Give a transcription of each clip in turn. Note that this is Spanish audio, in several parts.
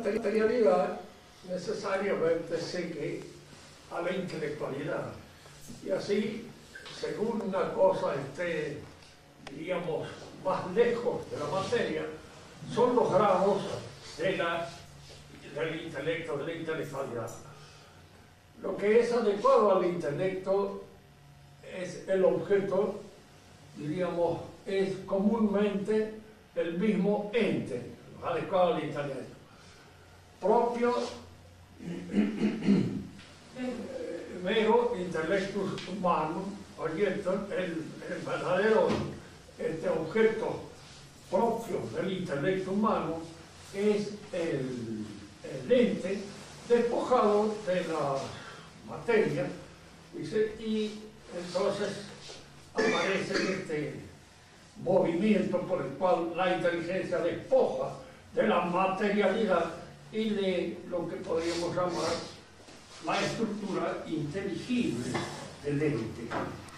materialidad necesariamente sigue a la intelectualidad. Y así, según una cosa esté, diríamos, más lejos de la materia, son los grados del intelecto, de la intelectualidad. Lo que es adecuado al intelecto es el objeto, diríamos, es comúnmente el mismo ente, adecuado al intelecto. Propio, mero intellectus humanum, objeto, el verdadero objeto propio del intelecto humano es el ente despojado de la materia, y entonces aparece este movimiento por el cual la inteligencia despoja de la materialidad y de lo que podríamos llamar la estructura inteligible del ente.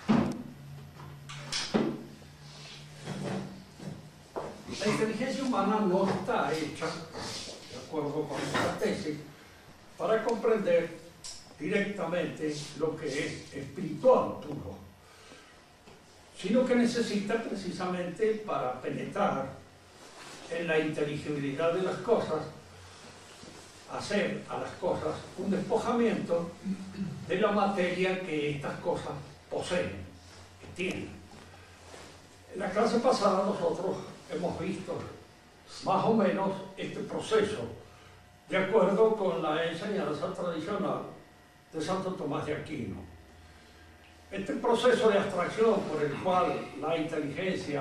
La inteligencia humana no está hecha, de acuerdo con esta tesis, para comprender directamente lo que es espiritual puro, sino que necesita precisamente para penetrar en la inteligibilidad de las cosas, hacer a las cosas un despojamiento de la materia que estas cosas poseen, que tienen. En la clase pasada nosotros hemos visto más o menos este proceso de acuerdo con la enseñanza tradicional de Santo Tomás de Aquino. Este proceso de abstracción por el cual la inteligencia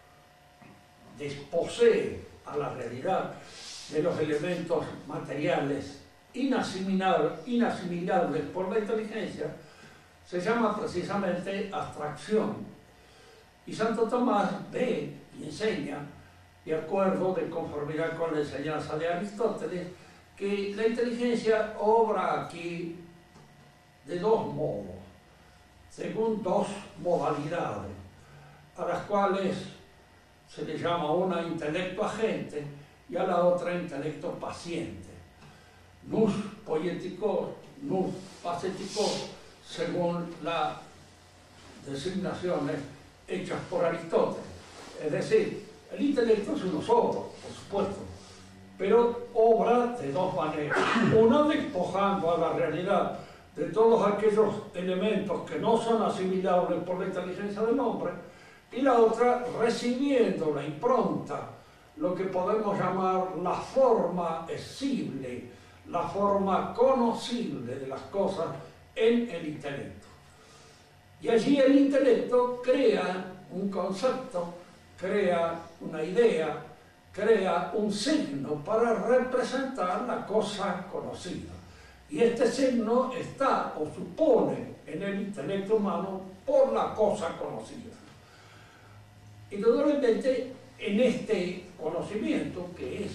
desposee a la realidad de los elementos materiales inasimilables por la inteligencia se llama precisamente abstracción. Y Santo Tomás ve y enseña, de acuerdo, de conformidad con la enseñanza de Aristóteles, que la inteligencia obra aquí de dos modos, según dos modalidades, a las cuales se le llama una intelecto agente y a la otra intelecto paciente. Nous poieticos, nous paceticos, según las designaciones hechas por Aristóteles. Es decir, el intelecto es uno solo, por supuesto, pero obra de dos maneras. Una despojando a la realidad de todos aquellos elementos que no son asimilables por la inteligencia del hombre, y la otra recibiendo la impronta, lo que podemos llamar la forma esible, la forma conocible de las cosas en el intelecto. Y allí el intelecto crea un concepto, crea una idea, crea un signo para representar la cosa conocida. Y este signo está o supone en el intelecto humano por la cosa conocida. Indudablemente, en este conocimiento, que es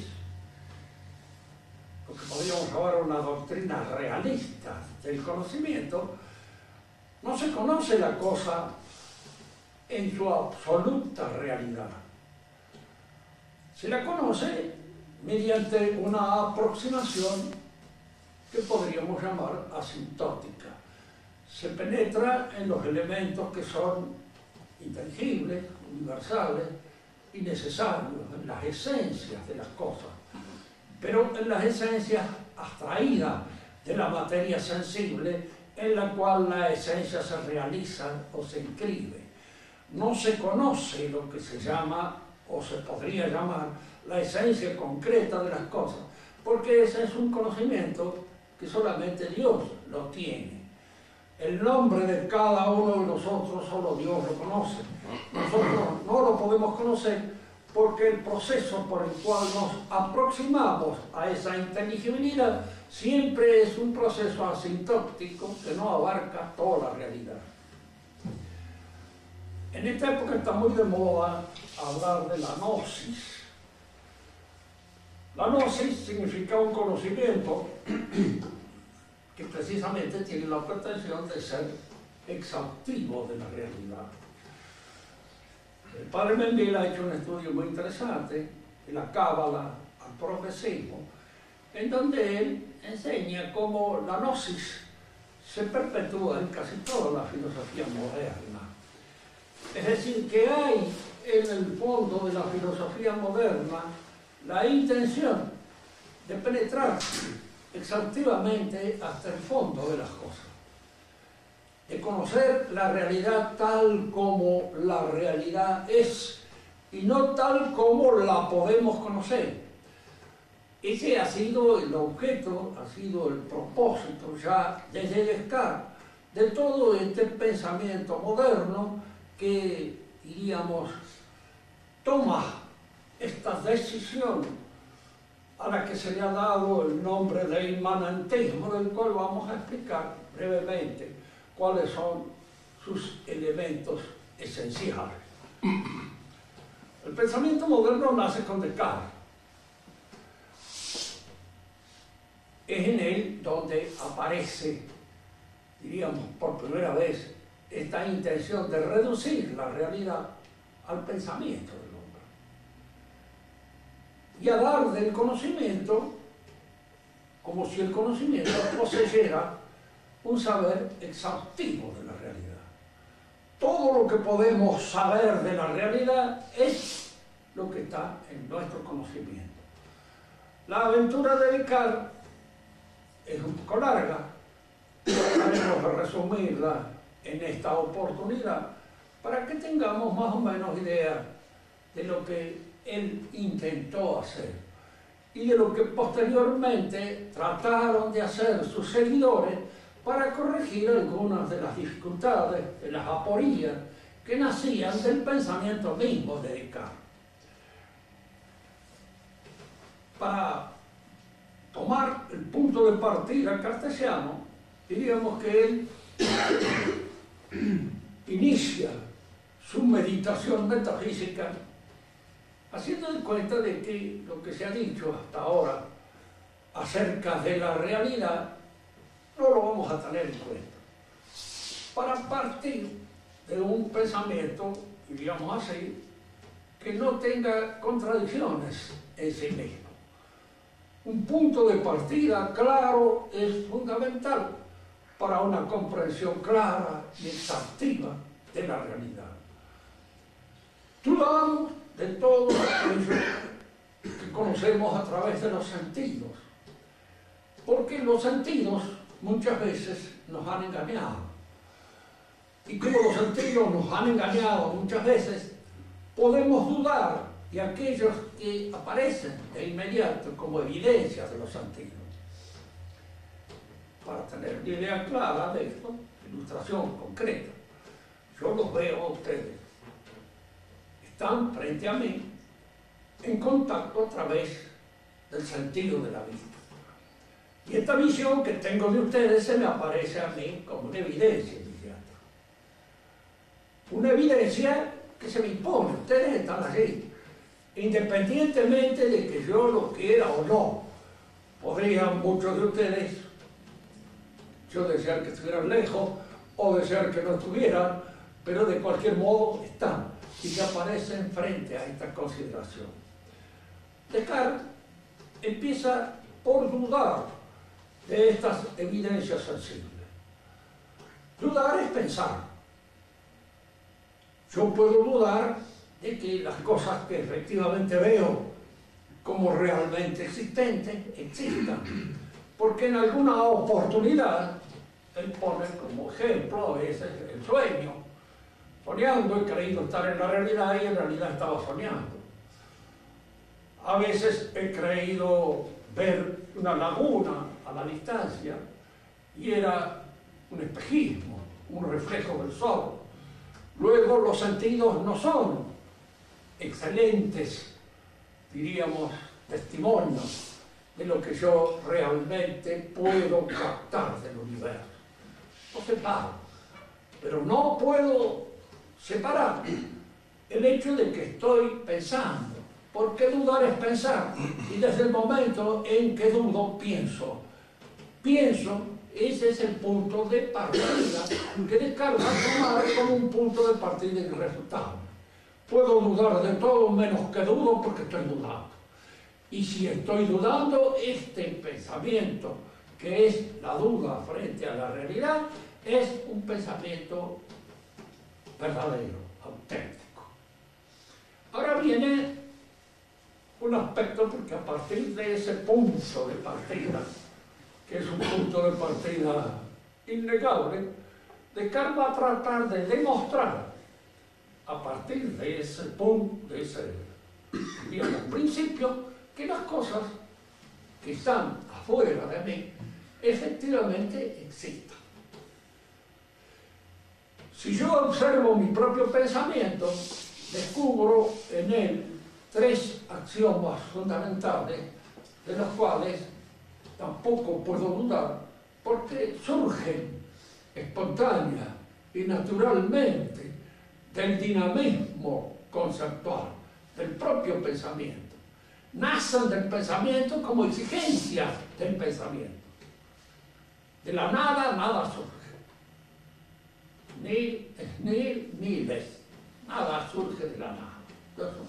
lo que podríamos llamar una doctrina realista del conocimiento, no se conoce la cosa en su absoluta realidad. Se la conoce mediante una aproximación que podríamos llamar asintótica. Se penetra en los elementos que son inteligibles, universales y necesarios, en las esencias de las cosas, pero en las esencias abstraídas de la materia sensible en la cual la esencia se realiza o se inscribe. No se conoce lo que se llama, o se podría llamar, la esencia concreta de las cosas, porque ese es un conocimiento que solamente Dios lo tiene. El nombre de cada uno de nosotros solo Dios lo conoce. Nosotros no lo podemos conocer porque el proceso por el cual nos aproximamos a esa inteligibilidad siempre es un proceso asintótico que no abarca toda la realidad. En esta época está muy de moda hablar de la gnosis. La gnosis significa un conocimiento que precisamente tiene la pretensión de ser exhaustivo de la realidad. El padre Mendel ha hecho un estudio muy interesante en la cábala al progresismo en donde él enseña cómo la gnosis se perpetúa en casi toda la filosofía moderna. Es decir, que hay en el fondo de la filosofía moderna la intención de penetrar exhaustivamente hasta el fondo de las cosas, de conocer la realidad tal como la realidad es y no tal como la podemos conocer. Ese ha sido el objeto, ha sido el propósito ya desde Descartes de todo este pensamiento moderno que, diríamos, toma esta decisión a la que se le ha dado el nombre de inmanentismo, del cual vamos a explicar brevemente cuáles son sus elementos esenciales. El pensamiento moderno nace con Descartes. Es en él donde aparece, diríamos, por primera vez, esta intención de reducir la realidad al pensamiento del hombre y a dar del conocimiento como si el conocimiento poseyera un saber exhaustivo de la realidad. Todo lo que podemos saber de la realidad es lo que está en nuestro conocimiento. La aventura de Descartes es un poco larga, trataremos de resumirla en esta oportunidad para que tengamos más o menos idea de lo que él intentó hacer y de lo que posteriormente trataron de hacer sus seguidores para corregir algunas de las dificultades, de las aporías que nacían del pensamiento mismo de Descartes. Para tomar el punto de partida cartesiano, diríamos que él inicia su meditación metafísica haciendo de cuenta de que lo que se ha dicho hasta ahora acerca de la realidad no lo vamos a tener en cuenta, para partir de un pensamiento, diríamos así, que no tenga contradicciones en sí mismo. Un punto de partida claro es fundamental para una comprensión clara y exhaustiva de la realidad. Dudamos de todo aquello que conocemos a través de los sentidos, porque los sentidos muchas veces nos han engañado. Y como los sentidos nos han engañado muchas veces, podemos dudar de aquellos que aparecen de inmediato como evidencias de los sentidos. Para tener una idea clara de esto, ilustración concreta, yo los veo a ustedes. Están frente a mí en contacto a través del sentido de la vista. Y esta visión que tengo de ustedes se me aparece a mí como una evidencia inmediata. Una evidencia que se me impone, ustedes están allí. Independientemente de que yo lo quiera o no, podrían muchos de ustedes, yo desear que estuvieran lejos o desear que no estuvieran, pero de cualquier modo están y se aparecen frente a esta consideración. Descartes empieza por dudar de estas evidencias sensibles. Dudar es pensar. Yo puedo dudar de que las cosas que efectivamente veo como realmente existentes existan, porque en alguna oportunidad él pone como ejemplo a veces el sueño. Soñando he creído estar en la realidad y en realidad estaba soñando. A veces he creído ver una laguna a la distancia y era un espejismo, un reflejo del sol. Luego los sentidos no son excelentes, diríamos, testimonios de lo que yo realmente puedo captar del universo. Lo separo, pero no puedo separar el hecho de que estoy pensando, porque dudar es pensar, y desde el momento en que dudo, pienso. Pienso, ese es el punto de partida que Descartes va a tomar como un punto de partida irrefutable. Puedo dudar de todo menos que dudo porque estoy dudando. Y si estoy dudando, este pensamiento, que es la duda frente a la realidad, es un pensamiento verdadero, auténtico. Ahora viene un aspecto, porque a partir de ese punto de partida, que es un punto de partida innegable, Descartes va a tratar de demostrar, a partir de ese punto, de ese, digamos, principio, que las cosas que están afuera de mí efectivamente existen. Si yo observo mi propio pensamiento, descubro en él tres axiomas fundamentales, de los cuales tampoco puedo dudar, porque surgen espontánea y naturalmente del dinamismo conceptual, del propio pensamiento. Nacen del pensamiento como exigencia del pensamiento. De la nada, nada surge. Ni ves. Nada surge de la nada. Entonces,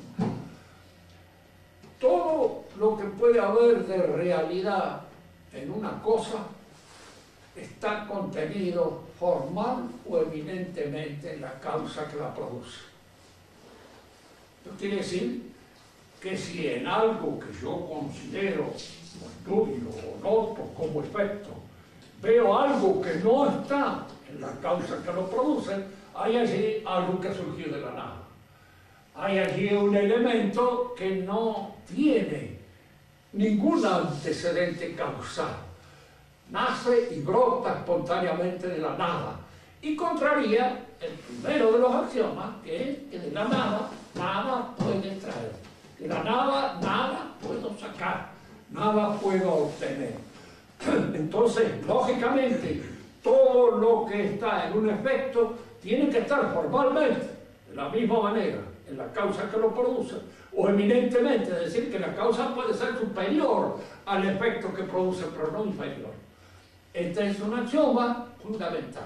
todo lo que puede haber de realidad en una cosa está contenido formal o eminentemente en la causa que la produce. Esto quiere decir que si en algo que yo considero, o estudio, o noto como efecto, veo algo que no está en la causa que lo produce, hay allí algo que surgió de la nada. Hay allí un elemento que no tiene ningún antecedente causal. Nace y brota espontáneamente de la nada. Y contraría el primero de los axiomas, que es que de la nada, nada puede traer. De la nada, nada puedo sacar. Nada puedo obtener. Entonces, lógicamente, todo lo que está en un efecto tiene que estar formalmente, de la misma manera, en la causa que lo produce, o eminentemente, es decir, que la causa puede ser superior al efecto que produce, pero no inferior. Este es un axioma fundamental.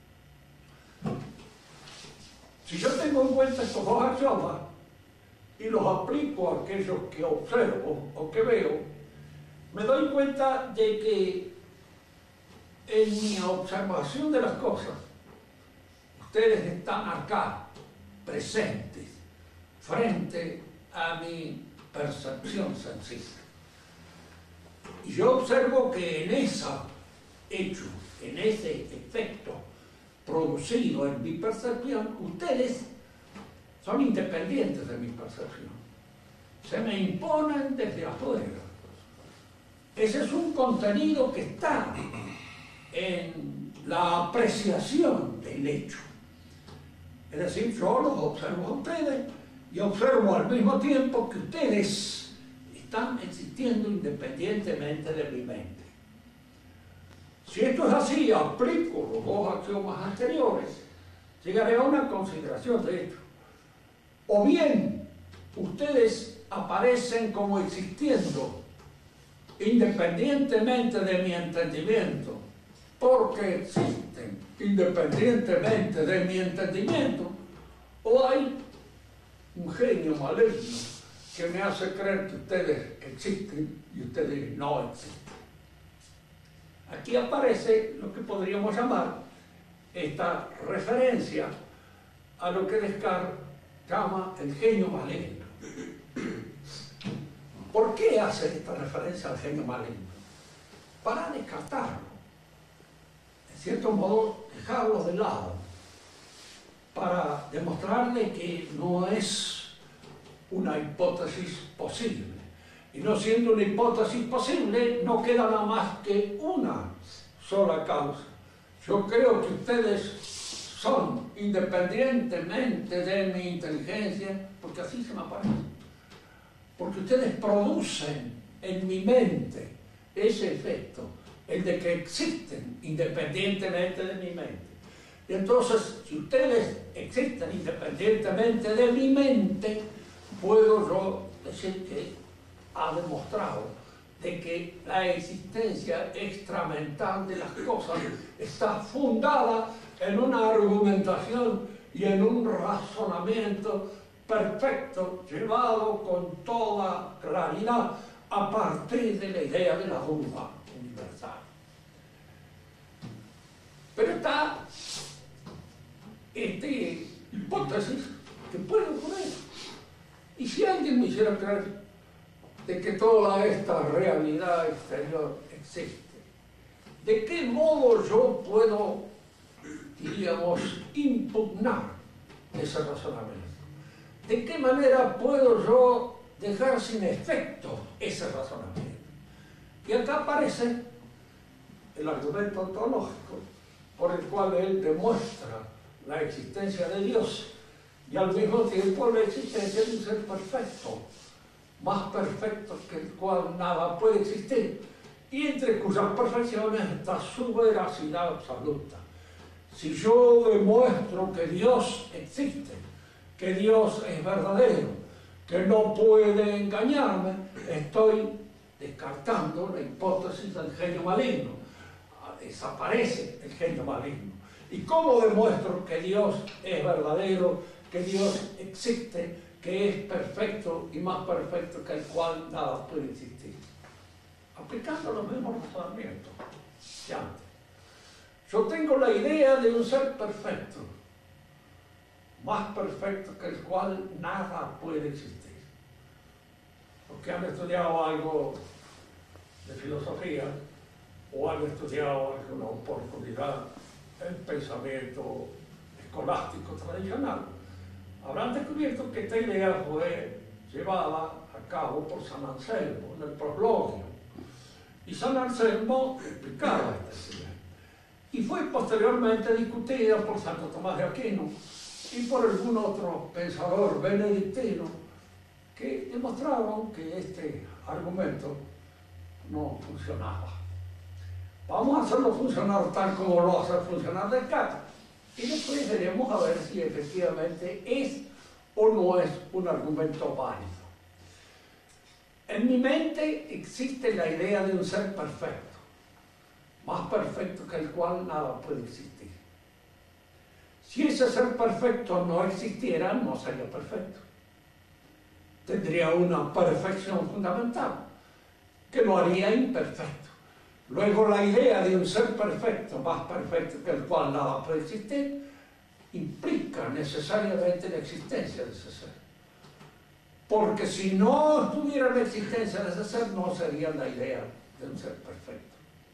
Si yo tengo en cuenta estos dos axiomas y los aplico a aquellos que observo o que veo, me doy cuenta de que en mi observación de las cosas, ustedes están acá, presentes, frente a mi percepción sencilla. Y yo observo que en ese hecho, en ese efecto producido en mi percepción, ustedes son independientes de mi percepción. Se me imponen desde afuera. Ese es un contenido que está en la apreciación del hecho. Es decir, yo los observo a ustedes y observo al mismo tiempo que ustedes están existiendo independientemente de mi mente. Si esto es así, aplico los dos axiomas anteriores, llegaré a una consideración de esto. O bien, ustedes aparecen como existiendo independientemente de mi entendimiento, porque existen independientemente de mi entendimiento, o hay un genio maligno que me hace creer que ustedes existen y ustedes no existen. Aquí aparece lo que podríamos llamar esta referencia a lo que Descartes llama el genio maligno. ¿Por qué hace esta referencia al genio maligno? Para descartarlo, en cierto modo dejarlo de lado, para demostrarle que no es una hipótesis posible. Y no siendo una hipótesis posible, no queda nada más que una sola causa. Yo creo que ustedes son, independientemente de mi inteligencia, porque así se me aparece, porque ustedes producen en mi mente ese efecto, el de que existen independientemente de mi mente. Y entonces, si ustedes existen independientemente de mi mente, puedo yo decir que ha demostrado de que la existencia extramental de las cosas está fundada en una argumentación y en un razonamiento perfecto, llevado con toda claridad a partir de la idea de la duda universal. Pero está esta hipótesis que puede ocurrir. Y si alguien me hiciera creer de que toda esta realidad exterior existe, ¿de qué modo yo puedo, diríamos, impugnar ese razonamiento? ¿De qué manera puedo yo dejar sin efecto ese razonamiento? Y acá aparece el argumento ontológico por el cual él demuestra la existencia de Dios y al mismo tiempo la existencia de un ser perfecto, más perfecto que el cual nada puede existir, y entre cuyas perfecciones está su veracidad absoluta. Si yo demuestro que Dios existe, que Dios es verdadero, que no puede engañarme, estoy descartando la hipótesis del genio maligno. Desaparece el genio maligno. ¿Y cómo demuestro que Dios es verdadero, que Dios existe, que es perfecto y más perfecto que el cual nada puede existir? Aplicando los mismos razonamientos que antes. Yo tengo la idea de un ser perfecto, más perfecto que el cual nada puede existir. Los que han estudiado algo de filosofía o han estudiado alguna oportunidad el pensamiento escolástico tradicional, habrán descubierto que esta idea fue llevada a cabo por San Anselmo en el Proslogio. Y San Anselmo explicaba esta idea. Y fue posteriormente discutida por Santo Tomás de Aquino y por algún otro pensador benedictino que demostraron que este argumento no funcionaba. Vamos a hacerlo funcionar tal como lo hace funcionar Descartes. Y después veremos a ver si efectivamente es o no es un argumento válido. En mi mente existe la idea de un ser perfecto, más perfecto que el cual nada puede existir. Si ese ser perfecto no existiera, no sería perfecto. Tendría una perfección fundamental que lo haría imperfecto. Luego, la idea de un ser perfecto, más perfecto que el cual nada puede existir, implica necesariamente la existencia de ese ser. Porque si no estuviera la existencia de ese ser, no sería la idea de un ser perfecto.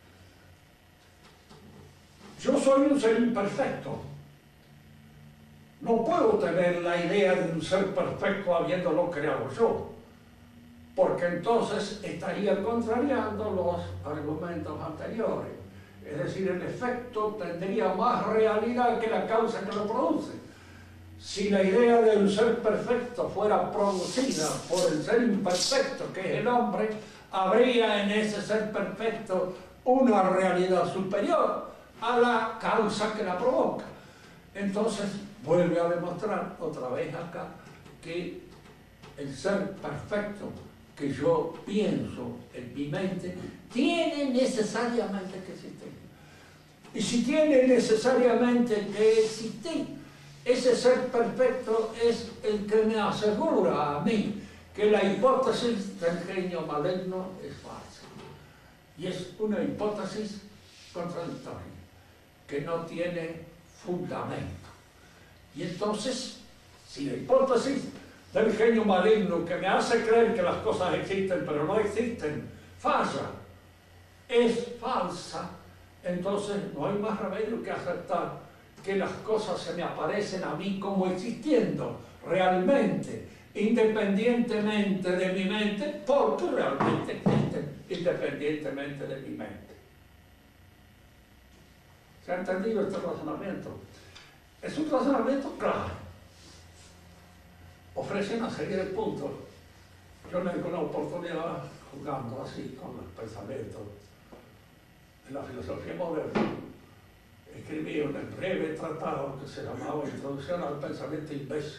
Yo soy un ser imperfecto. No puedo tener la idea de un ser perfecto habiéndolo creado yo, porque entonces estaría contrariando los argumentos anteriores. Es decir, el efecto tendría más realidad que la causa que lo produce. Si la idea de un ser perfecto fuera producida por el ser imperfecto, que es el hombre, habría en ese ser perfecto una realidad superior a la causa que la provoca. Entonces, vuelve a demostrar otra vez acá que el ser perfecto que yo pienso en mi mente tiene necesariamente que existir. Y si tiene necesariamente que existir, ese ser perfecto es el que me asegura a mí que la hipótesis del genio maligno es falsa. Y es una hipótesis contradictoria, que no tiene fundamento. Y entonces, si la hipótesis del genio maligno que me hace creer que las cosas existen pero no existen, falla, es falsa, entonces no hay más remedio que aceptar que las cosas se me aparecen a mí como existiendo realmente, independientemente de mi mente, porque realmente existen independientemente de mi mente. ¿Se ha entendido este razonamiento? Es un razonamiento claro. Ofrece una serie de puntos. Yo en alguna oportunidad, jugando así con los pensamientos de la filosofía moderna, escribí un breve tratado que se llamaba Introducción al Pensamiento Imbécil.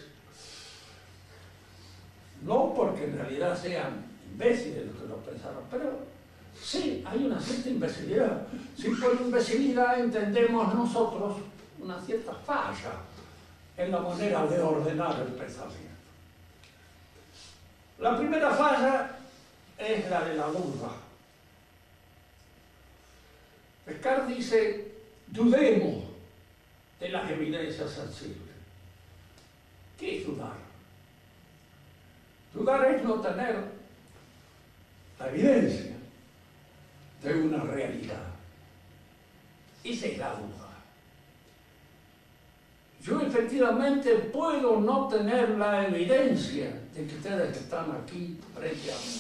No porque en realidad sean imbéciles los que lo pensaron, pero sí, hay una cierta imbecilidad. Si por imbecilidad entendemos nosotros una cierta falla en la manera de ordenar el pensamiento. La primera falla es la de la duda. Descartes dice, dudemos de las evidencias sensibles. ¿Qué es dudar? Dudar es no tener la evidencia de una realidad. Esa es la duda. Yo efectivamente puedo no tener la evidencia de que ustedes están aquí frente a mí,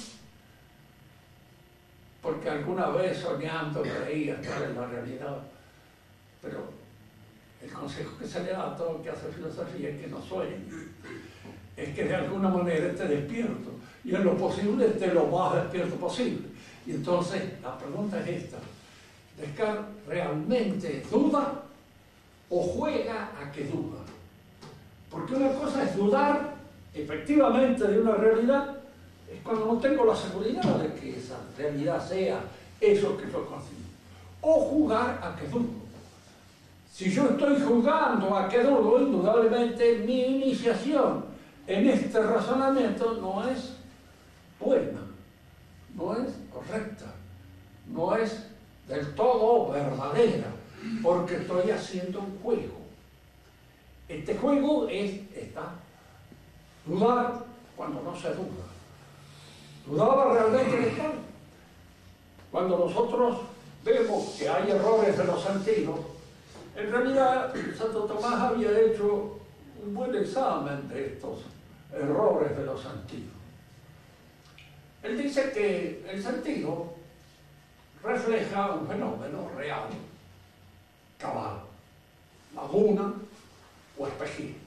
porque alguna vez soñando creía estar en la realidad, pero el consejo que se le da a todo el que hace filosofía es que no sueñen, es que de alguna manera esté despierto, y en lo posible esté lo más despierto posible. Y entonces la pregunta es esta: ¿Descartes realmente duda o juega a que duda? Porque una cosa es dudar efectivamente de una realidad, es cuando no tengo la seguridad de que esa realidad sea eso que yo consigo. O jugar a que dudo. Si yo estoy jugando a que dudo, indudablemente mi iniciación en este razonamiento no es buena, no es correcta, no es del todo verdadera, porque estoy haciendo un juego. Este juego está dudar cuando no se duda. ¿Dudaba realmente Descartes? Cuando nosotros vemos que hay errores de los sentidos, en realidad Santo Tomás había hecho un buen examen de estos errores de los sentidos. Él dice que el sentido refleja un fenómeno real, cabal, laguna o espejismo.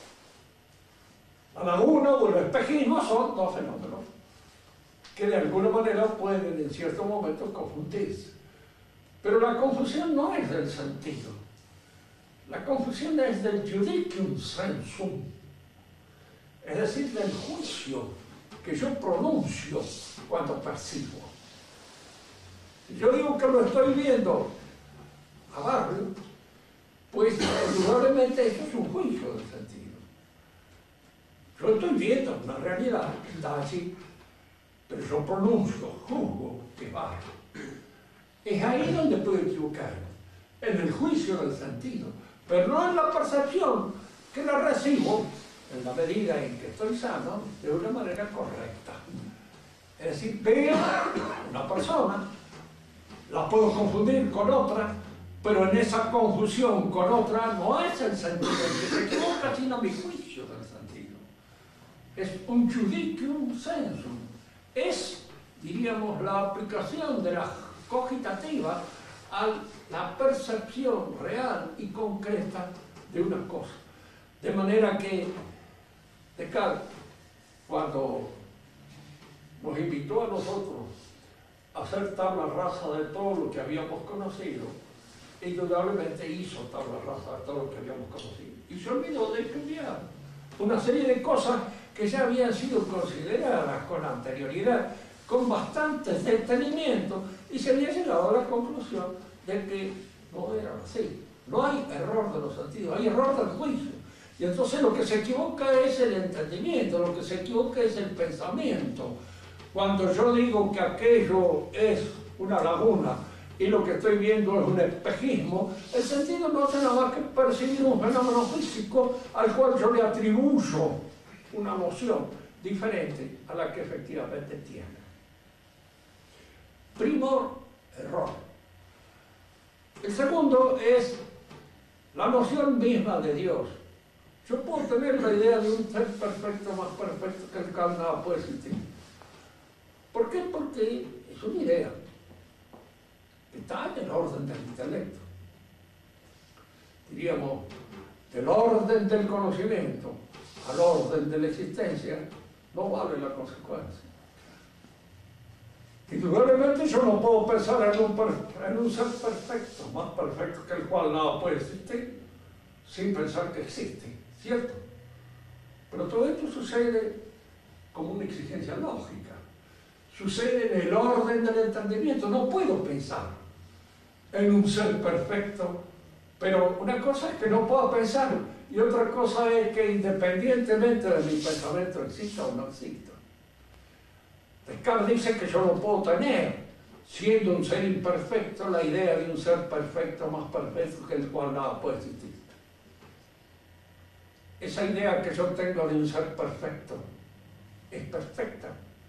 La laguna o el espejismo son dos fenómenos que de alguna manera pueden en ciertos momentos confundirse. Pero la confusión no es del sentido. La confusión es del judicium sensum, es decir, del juicio que yo pronuncio cuando percibo. Si yo digo que lo estoy viendo a Barrio, pues indudablemente eso es un juicio del sentido. Yo estoy viendo una realidad que está así, pero yo pronuncio, juzgo que Barrio. Es ahí donde puedo equivocarme, en el juicio del sentido, pero no en la percepción que la recibo en la medida en que estoy sano de una manera correcta. Es decir, veo una persona, la puedo confundir con otra, pero en esa confusión con otra no es el sentido el que se equivoca, sino mi juicio del sentido. Es un judicium sensum. Es, diríamos, la aplicación de la cogitativa a la percepción real y concreta de una cosa. De manera que Descartes, cuando nos invitó a nosotros a hacer tabla rasa de todo lo que habíamos conocido, indudablemente hizo tabla rasa de todo lo que habíamos conocido. Y se olvidó de estudiar una serie de cosas que ya habían sido consideradas con anterioridad, con bastante detenimiento, y se había llegado a la conclusión de que no era así. No hay error de los sentidos, hay error del juicio. Y entonces lo que se equivoca es el entendimiento, lo que se equivoca es el pensamiento. Cuando yo digo que aquello es una laguna y lo que estoy viendo es un espejismo, el sentido no hace nada más que percibir un fenómeno físico al cual yo le atribuyo una noción diferente a la que efectivamente tiene. Primero, error. El segundo es la noción misma de Dios. Yo puedo tener la idea de un ser perfecto, más perfecto que el cual nada puede existir. ¿Por qué? Porque es una idea que está en el orden del intelecto. Diríamos, del orden del conocimiento al orden de la existencia, no vale la consecuencia. Indudablemente yo no puedo pensar en un ser perfecto, más perfecto que el cual nada puede existir, sin pensar que existe, ¿cierto? Pero todo esto sucede como una exigencia lógica. Sucede en el orden del entendimiento. No puedo pensar en un ser perfecto, pero una cosa es que no puedo pensar y otra cosa es que independientemente de mi pensamiento exista o no exista. Descartes dice que yo no puedo tener, siendo un ser imperfecto, la idea de un ser perfecto más perfecto que el cual nada puede existir. Esa idea que yo tengo de un ser perfecto es perfecta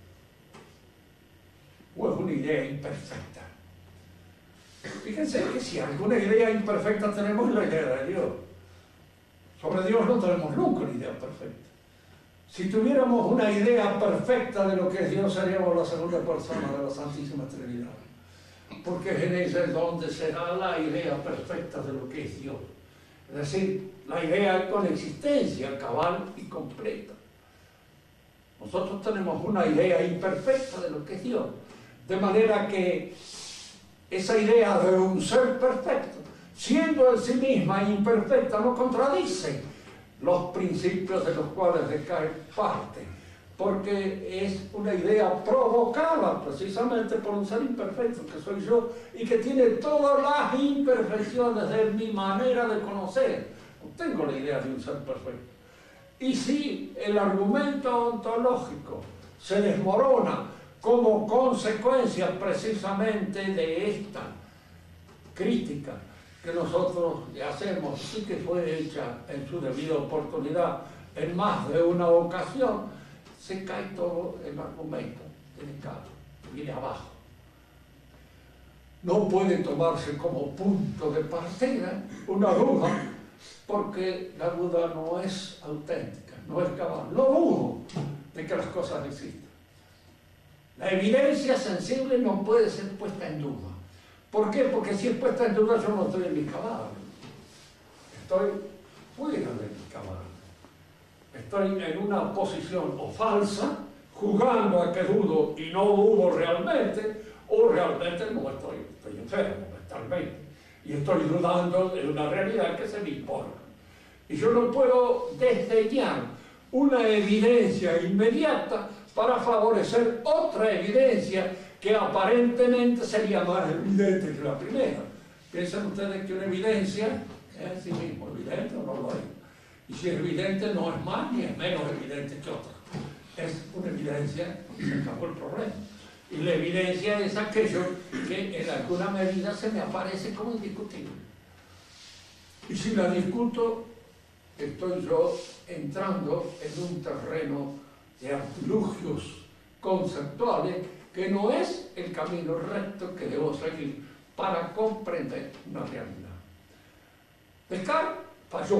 o es una idea imperfecta. Fíjense que si alguna idea imperfecta tenemos, es la idea de Dios. Sobre Dios no tenemos nunca una idea perfecta. Si tuviéramos una idea perfecta de lo que es Dios, seríamos la segunda persona de la Santísima Trinidad. Porque es en ella donde será la idea perfecta de lo que es Dios. Es decir, la idea con existencia cabal y completa. Nosotros tenemos una idea imperfecta de lo que es Dios. De manera que esa idea de un ser perfecto, siendo en sí misma imperfecta, no contradice los principios de los cuales Descartes parte, porque es una idea provocada precisamente por un ser imperfecto que soy yo y que tiene todas las imperfecciones de mi manera de conocer. No tengo la idea de un ser perfecto. Y si el argumento ontológico se desmorona como consecuencia precisamente de esta crítica que nosotros le hacemos y que fue hecha en su debida oportunidad en más de una ocasión, se cae todo el argumento de Descartes, viene abajo. No puede tomarse como punto de partida una duda, porque la duda no es auténtica, no es cabal. No dudo de que las cosas existan. La evidencia sensible no puede ser puesta en duda. ¿Por qué? Porque si es puesta en duda yo no estoy en mi cabal. Estoy fuera de mi cabal. Estoy en una posición o falsa, jugando a que dudo y no dudo realmente, o realmente no estoy enfermo mentalmente. Y estoy dudando de una realidad que se me impone. Y yo no puedo desdeñar una evidencia inmediata para favorecer otra evidencia que aparentemente sería más evidente que la primera. ¿Piensan ustedes que una evidencia es en sí mismo evidente o no lo es? Y si es evidente, no es más ni es menos evidente que otra. Es una evidencia y se acabó el problema. Y la evidencia es aquello que en alguna medida se me aparece como indiscutible. Y si la discuto, estoy yo entrando en un terreno de artilugios conceptuales que no es el camino recto que debo seguir para comprender una realidad. Descartes falló.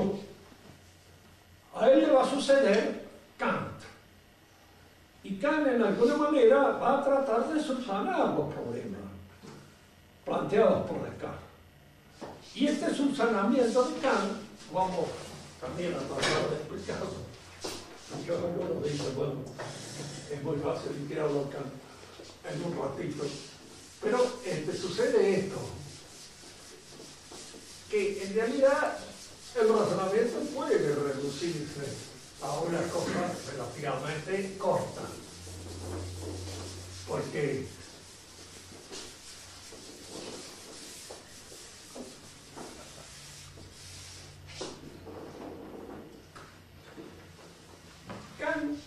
A él le va a suceder Kant. Y Kant en alguna manera va a tratar de subsanar los problemas planteados por Descartes. Y este subsanamiento de Kant, vamos también a tratar de explicarlo. Yo algunos dicen, bueno, es muy fácil tirarlo Kant en un ratito. Pero sucede esto, que en realidad el razonamiento puede reducirse a una cosa relativamente corta, porque Kant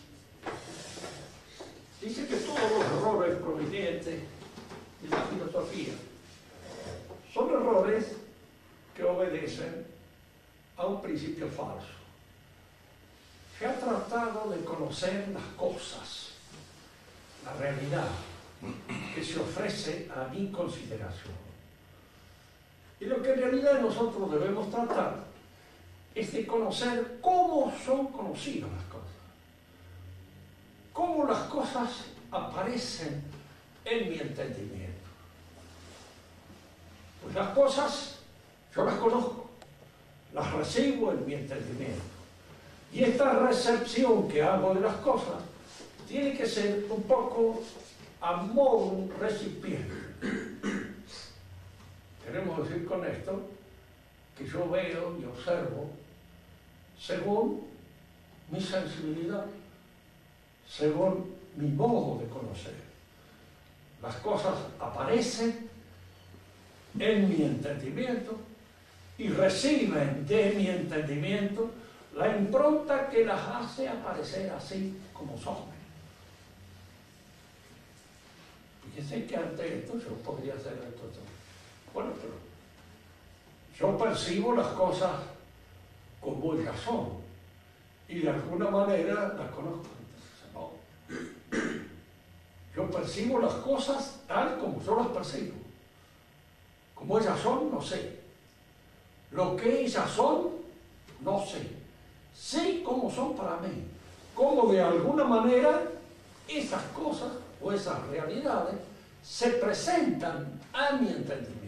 dice que todos los errores provenientes de la filosofía son errores que obedecen a un principio falso. Se ha tratado de conocer las cosas, la realidad que se ofrece a mi consideración. Y lo que en realidad nosotros debemos tratar es de conocer cómo son conocidas las cosas. Cómo las cosas aparecen en mi entendimiento. Pues las cosas, yo las conozco, las recibo en mi entendimiento. Y esta recepción que hago de las cosas tiene que ser un poco a modo de un recipiente. Queremos decir con esto que yo veo y observo según mi sensibilidad, según mi modo de conocer. Las cosas aparecen en mi entendimiento y reciben de mi entendimiento la impronta que las hace aparecer así como son. Fíjense que ante esto yo podría hacer esto. Bueno, pero yo percibo las cosas como ellas son y de alguna manera las conozco. Entonces, no. Yo percibo las cosas tal como yo las percibo. Como ellas son, no sé. Lo que ellas son, no sé. Sé cómo son para mí. Cómo de alguna manera esas cosas o esas realidades se presentan a mi entendimiento.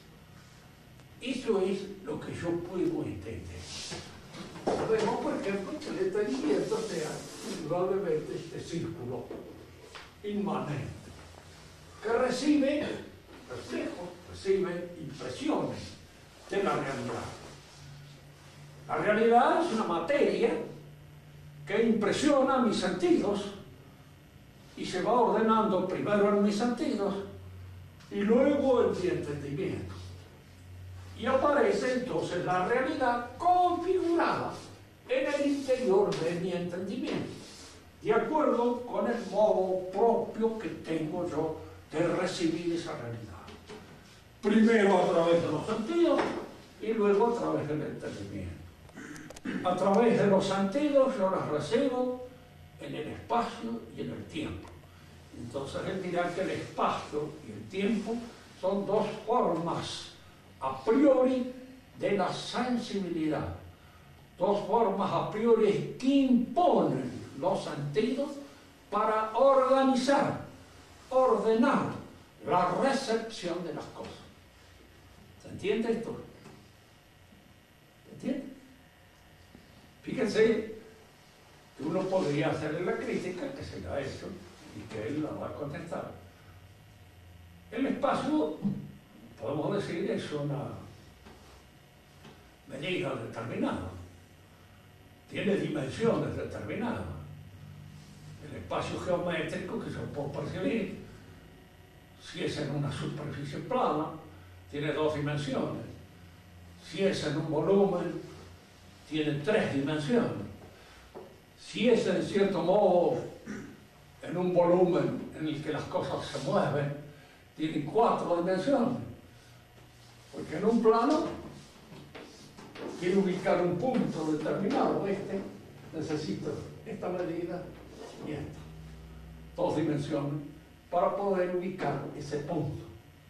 Eso es lo que yo puedo entender. Vemos, por ejemplo, que el entendimiento sea indudablemente este círculo inmanente que recibe reflejos, recibe impresiones de la realidad. La realidad es una materia que impresiona mis sentidos y se va ordenando primero en mis sentidos y luego en mi entendimiento. Y aparece entonces la realidad configurada en el interior de mi entendimiento, de acuerdo con el modo propio que tengo yo de recibir esa realidad. Primero a través de los sentidos y luego a través del entendimiento. A través de los sentidos yo las recibo en el espacio y en el tiempo. Entonces él dirá que el espacio y el tiempo son dos formas a priori de la sensibilidad, dos formas a priori que imponen los sentidos para organizar, ordenar la recepción de las cosas. ¿Se entiende esto? ¿Se entiende? Fíjense que uno podría hacerle la crítica que se le ha hecho y que él la va a contestar. El espacio, podemos decir, es una medida determinada, tiene dimensiones determinadas. El espacio geométrico que yo puedo percibir, si es en una superficie plana, tiene dos dimensiones. Si es en un volumen, tiene tres dimensiones. Si es en cierto modo en un volumen en el que las cosas se mueven, tiene cuatro dimensiones. Porque en un plano quiero ubicar un punto determinado, necesito esta medida y esta. Dos dimensiones para poder ubicar ese punto.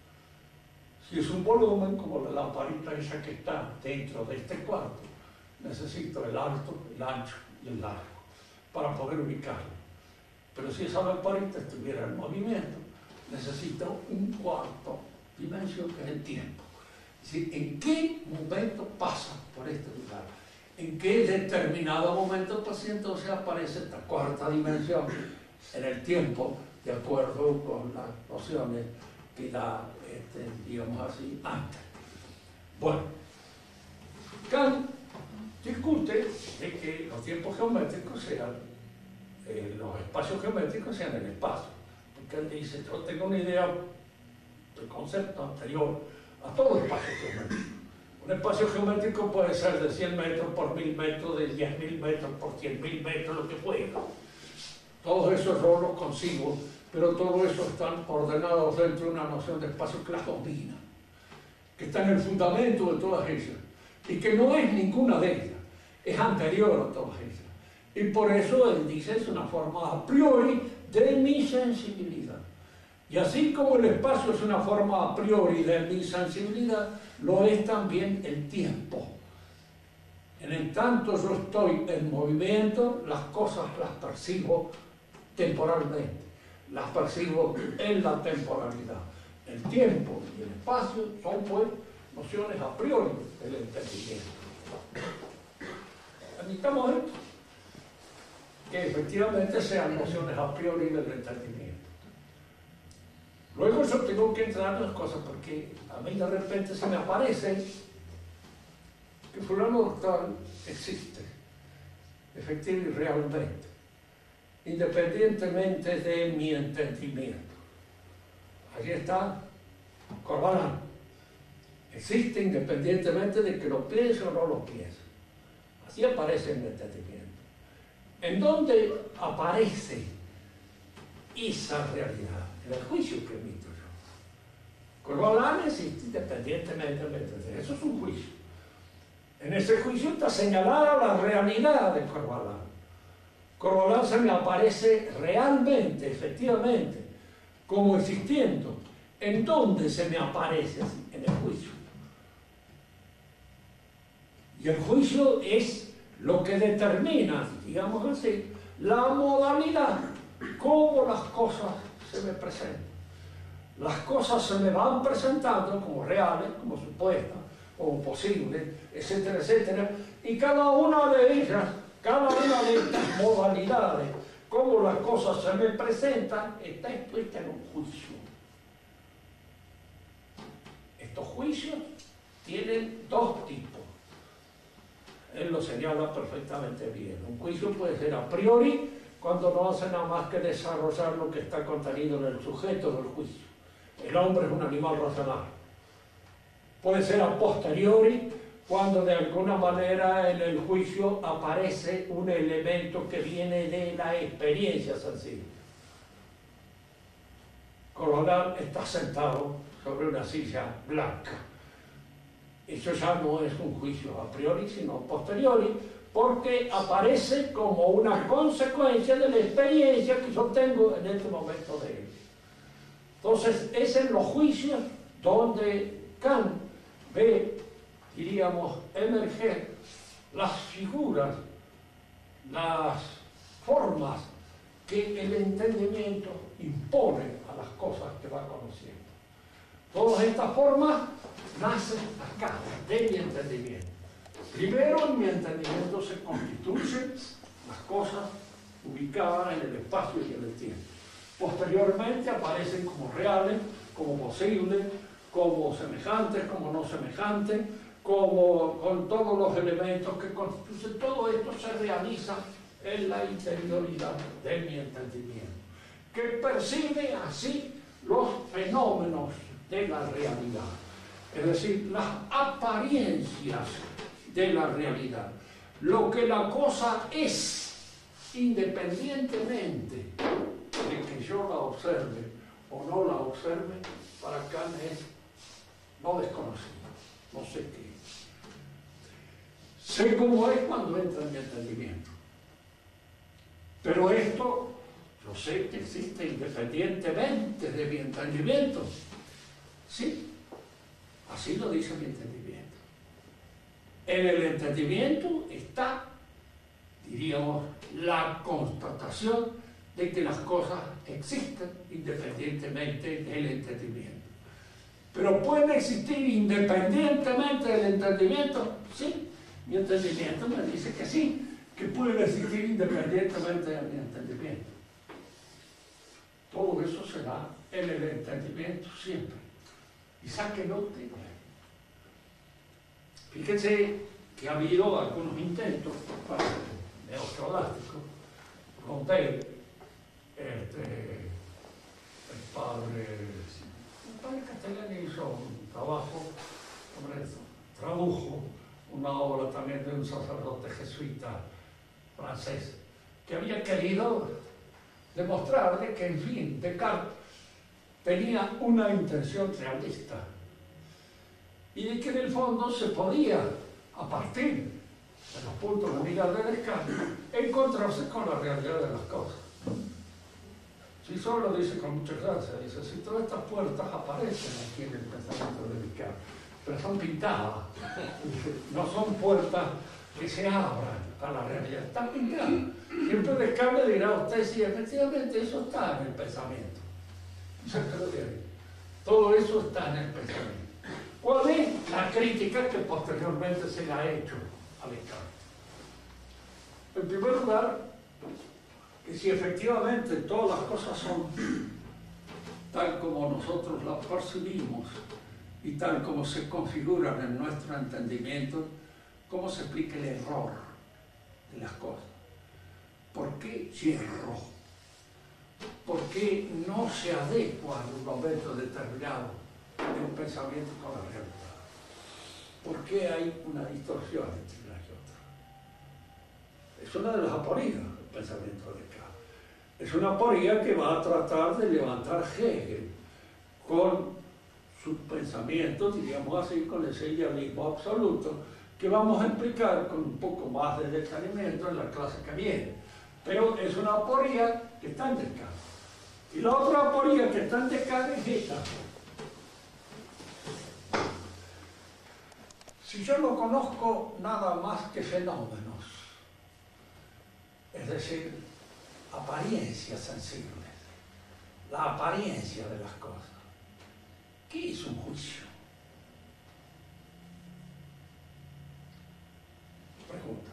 Si es un volumen, como la lamparita esa que está dentro de este cuarto, necesito el alto, el ancho y el largo para poder ubicarlo. Pero si esa lamparita estuviera en movimiento, necesito un cuarto dimensión que es el tiempo. Es decir, ¿en qué momento pasa por este lugar? ¿En qué determinado momento pasa? Entonces aparece esta cuarta dimensión en el tiempo, de acuerdo con las nociones que da, digamos así, antes. Bueno, Kant discute de que los tiempos geométricos sean, los espacios geométricos sean el espacio. Porque él dice, yo tengo una idea del concepto anterior a todo espacio geométrico. Un espacio geométrico puede ser de 100 metros por 1000 metros, de 10.000 metros por 100.000 metros, lo que fuera. Todo eso yo lo consigo, pero todo eso están ordenados dentro de una noción de espacio que las domina, que está en el fundamento de todas ellas, y que no es ninguna de ellas, es anterior a todas ellas. Y por eso él dice, es una forma a priori de mi sensibilidad. Y así como el espacio es una forma a priori de mi sensibilidad, lo es también el tiempo. En el tanto yo estoy en movimiento, las cosas las percibo temporalmente, las percibo en la temporalidad. El tiempo y el espacio son pues nociones a priori del entendimiento. Admitamos esto, que efectivamente sean nociones a priori del entendimiento. Luego yo tengo que entrar en las cosas porque a mí de repente se me aparece que fulano doctor existe, efectivamente y realmente, independientemente de mi entendimiento. Allí está Corbalán. Existe independientemente de que lo piense o no lo piense. Así aparece en el entendimiento. ¿En dónde aparece esa realidad? En el juicio que emite. Corvalán existe independientemente del entendimiento. Eso es un juicio. En ese juicio está señalada la realidad de Corvalán. Corvalán se me aparece realmente, efectivamente, como existiendo. ¿En dónde se me aparece? En el juicio. Y el juicio es lo que determina, digamos así, la modalidad, cómo las cosas se me presentan. Las cosas se me van presentando como reales, como supuestas, como posibles, etcétera, etcétera, y cada una de ellas, cada una de estas modalidades, cómo las cosas se me presentan, está expuesta en un juicio. Estos juicios tienen dos tipos. Él lo señala perfectamente bien. Un juicio puede ser a priori, cuando no hace nada más que desarrollar lo que está contenido en el sujeto del juicio. El hombre es un animal racional. Puede ser a posteriori, cuando de alguna manera en el juicio aparece un elemento que viene de la experiencia sencilla. Corvalán está sentado sobre una silla blanca. Eso ya no es un juicio a priori, sino a posteriori, porque aparece como una consecuencia de la experiencia que yo tengo en este momento de él. Entonces, es en los juicios donde Kant ve, diríamos, emerger las figuras, las formas que el entendimiento impone a las cosas que va conociendo. Todas estas formas nacen acá, de mi entendimiento. Primero, en mi entendimiento se constituyen las cosas ubicadas en el espacio y en el tiempo. Posteriormente aparecen como reales, como posibles, como semejantes, como no semejantes, como con todos los elementos que constituyen. Todo esto se realiza en la interioridad de mi entendimiento, que percibe así los fenómenos de la realidad, es decir, las apariencias de la realidad, lo que la cosa es, independientemente de que yo la observe o no la observe. Para Kant es no desconocido, no sé qué es. Sé cómo es cuando entra en mi entendimiento, pero esto yo sé que existe independientemente de mi entendimiento. Sí, así lo dice mi entendimiento. En el entendimiento está, diríamos, la constatación de que las cosas existen independientemente del entendimiento. Pero ¿pueden existir independientemente del entendimiento? Sí, mi entendimiento me dice que sí, que pueden existir independientemente de mi entendimiento. Todo eso se da en el entendimiento siempre. Y saquen nota. Fíjense que ha habido algunos intentos por parte neoscolásticos, donde el padre Castellani hizo un trabajo sobre eso, tradujo una obra también de un sacerdote jesuita francés, que había querido demostrar de que, en fin, Descartes tenía una intención realista y de que en el fondo se podía, a partir de los puntos de vista de Descartes, encontrarse con la realidad de las cosas. Si solo dice con mucha gracia, dice, si todas estas puertas aparecen aquí en el pensamiento de Descartes, pero son pintadas, no son puertas que se abran a la realidad, están pintadas. Siempre Descartes le dirá a usted, sí, efectivamente eso está en el pensamiento. Todo eso está en el pensamiento. ¿Cuál es la crítica que posteriormente se le ha hecho a Descartes? En primer lugar, que si efectivamente todas las cosas son tal como nosotros las percibimos y tal como se configuran en nuestro entendimiento, ¿cómo se explica el error de las cosas? ¿Por qué yerro? ¿Por qué no se adecua en un momento determinado de un pensamiento con la realidad? ¿Por qué hay una distorsión entre una y otra? Es una de las aporías del pensamiento de Descartes. Es una aporía que va a tratar de levantar Hegel con sus pensamientos, diríamos así, con ese idealismo absoluto, que vamos a explicar con un poco más de detenimiento en la clase que viene. Pero es una aporía que está en Descartes. Y la otra aporía que está en Descartes es esta. Si yo no conozco nada más que fenómenos, es decir, apariencias sensibles, la apariencia de las cosas, ¿qué es un juicio? Pregunta.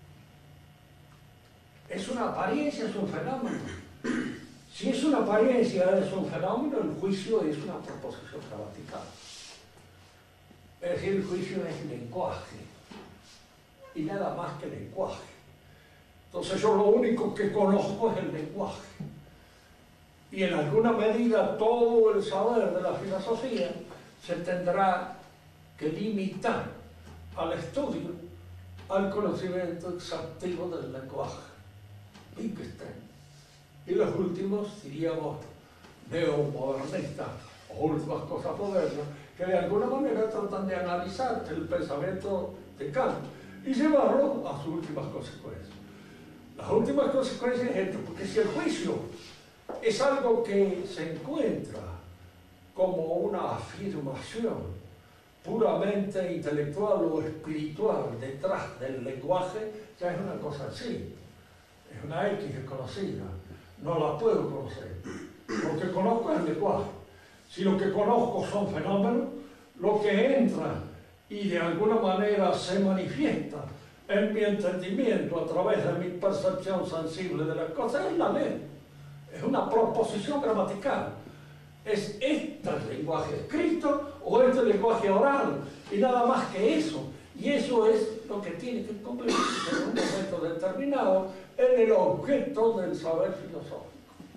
¿Es una apariencia, es un fenómeno? Si es una apariencia, es un fenómeno, el juicio es una proposición gramatical. Es decir, el juicio es lenguaje, y nada más que lenguaje. Entonces yo lo único que conozco es el lenguaje. Y en alguna medida todo el saber de la filosofía se tendrá que limitar al estudio, al conocimiento exhaustivo del lenguaje. Wittgenstein. Y los últimos, diríamos, neomodernistas, o últimas cosas modernas, que de alguna manera tratan de analizar el pensamiento de Kant y llevarlo a sus últimas consecuencias. Las últimas consecuencias es esto, porque si el juicio es algo que se encuentra como una afirmación puramente intelectual o espiritual detrás del lenguaje, ya es una cosa así, es una X desconocida, no la puedo conocer. Lo que conozco es el lenguaje. Si lo que conozco son fenómenos, lo que entra y de alguna manera se manifiesta en mi entendimiento a través de mi percepción sensible de las cosas es la ley. Es una proposición gramatical. ¿Es este el lenguaje escrito o este el lenguaje oral? Y nada más que eso. Y eso es lo que tiene que convertirse en un momento determinado en el objeto del saber filosófico.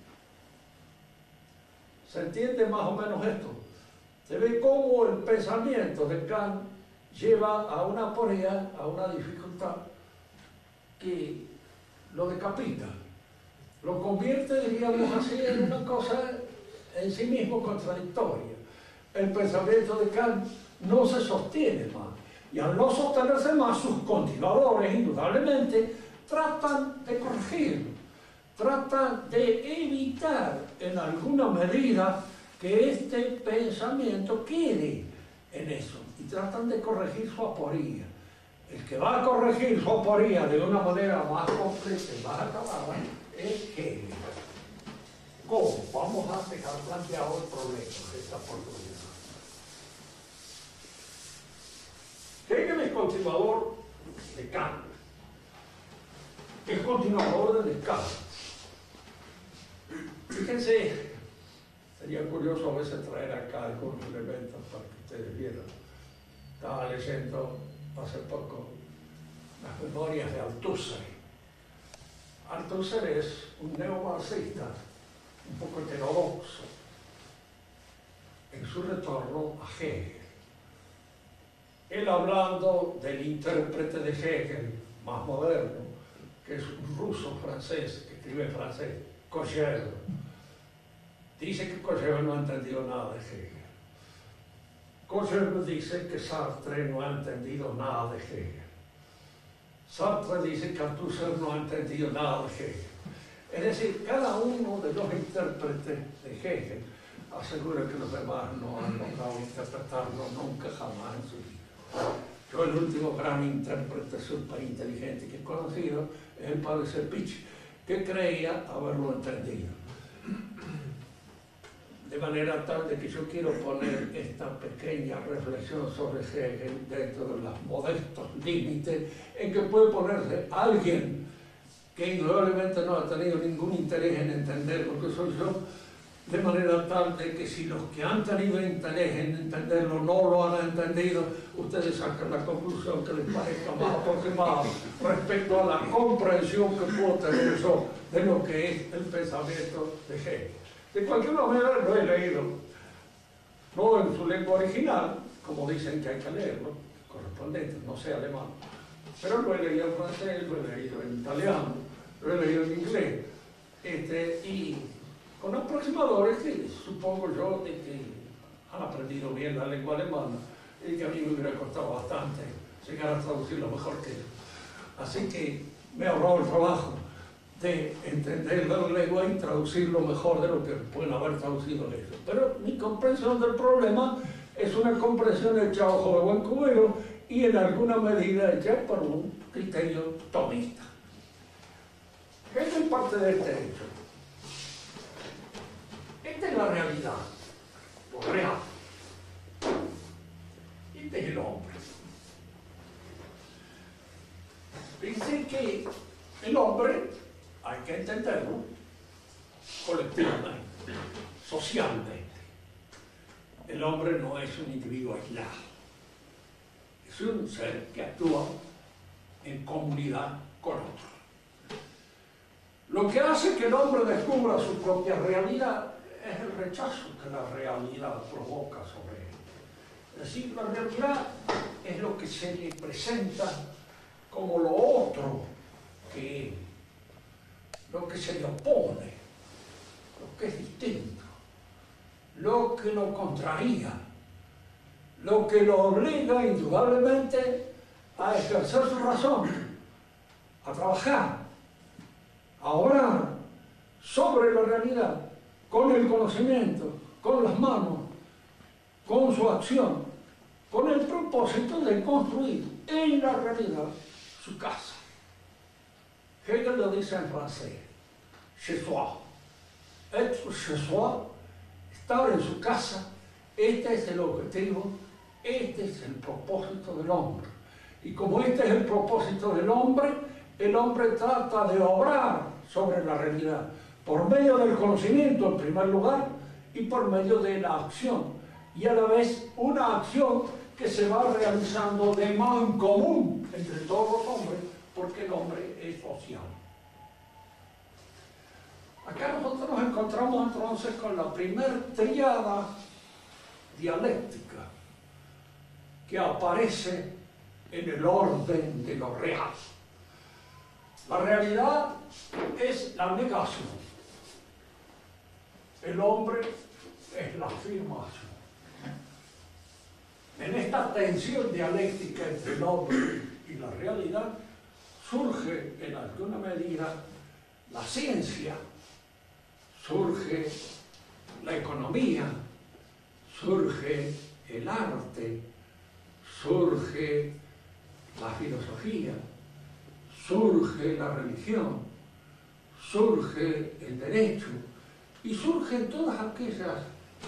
¿Se entiende más o menos esto? Se ve cómo el pensamiento de Kant lleva a una aporía, a una dificultad que lo decapita, lo convierte, diríamos así, en una cosa en sí mismo contradictoria. El pensamiento de Kant no se sostiene más, y al no sostenerse más, sus continuadores, indudablemente, tratan de corregirlo, tratan de evitar en alguna medida que este pensamiento quede en eso, y tratan de corregir su aporía. El que va a corregir su aporía de una manera más completa y más acabada es Hegel. ¿Cómo? Vamos a dejar planteado el problema de esta oportunidad. Hegel es continuador de Kant, es continuador de Descartes. Fíjense, sería curioso a veces traer acá algunos elementos para que ustedes vieran. Estaba leyendo hace poco las memorias de Althusser. Althusser es un neomarxista, un poco heterodoxo, en su retorno a Hegel. Él hablando del intérprete de Hegel, más moderno, que es un ruso-francés, que escribe en francés, Cogel. Dice que Cogel no ha entendido nada de Hegel. Cogel dice que Sartre no ha entendido nada de Hegel. Sartre dice que Althusser no ha entendido nada de Hegel. Es decir, cada uno de los intérpretes de Hegel asegura que los demás no han logrado interpretarlo nunca jamás en su vida. Yo el último gran intérprete superinteligente que he conocido es el padre Sepich, que creía haberlo entendido. De manera tal de que yo quiero poner esta pequeña reflexión sobre Hegel dentro de los modestos límites en que puede ponerse alguien que indudablemente no ha tenido ningún interés en entender lo que soy yo, de manera tal de que si los que han tenido interés en entenderlo no lo han entendido, ustedes sacan la conclusión que les parezca más aproximada respecto a la comprensión que puedo tener yo de lo que es el pensamiento de Hegel. De cualquier manera lo he leído, no en su lengua original, como dicen que hay que leerlo, correspondiente, no sé alemán, pero lo he leído en francés, lo he leído en italiano, lo he leído en inglés, y con aproximadores que supongo yo de que han aprendido entendido bien la lengua alemana y que a mí me hubiera costado bastante llegar a traducirlo mejor que él. Así que me he ahorrado el trabajo de entender la lengua y traducirlo mejor de lo que pueden haber traducido ellos. Pero mi comprensión del problema es una comprensión hecha a ojo de buen cubero y en alguna medida hecha por un criterio tomista. Esta es parte de este hecho. Esta es la realidad, lo real. Este es el hombre. Dice que el hombre hay que entenderlo colectivamente, socialmente. El hombre no es un individuo aislado, es un ser que actúa en comunidad con otros. Lo que hace que el hombre descubra su propia realidad es el rechazo que la realidad provoca sobre él. Es decir, la realidad es lo que se le presenta como lo otro que él, lo que se le opone, lo que es distinto, lo que lo contraría, lo que lo obliga indudablemente a ejercer su razón, a trabajar, a obrar sobre la realidad, con el conocimiento, con las manos, con su acción, con el propósito de construir en la realidad su casa. Hegel lo dice en francés, chez soi. Être chez soi, estar en su casa, este es el objetivo, este es el propósito del hombre. Y como este es el propósito del hombre, el hombre trata de obrar sobre la realidad, por medio del conocimiento en primer lugar, y por medio de la acción, y a la vez una acción que se va realizando de mancomun entre todos los hombres, porque el hombre es social. Acá nosotros nos encontramos entonces con la primer tríada dialéctica que aparece en el orden de lo real. La realidad es la negación. El hombre es la afirmación. En esta tensión dialéctica entre el hombre y la realidad surge en alguna medida la ciencia, surge la economía, surge el arte, surge la filosofía, surge la religión, surge el derecho y surgen todas aquellas